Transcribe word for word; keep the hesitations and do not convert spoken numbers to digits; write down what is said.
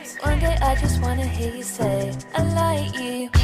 One day I just wanna hear you say, I like you.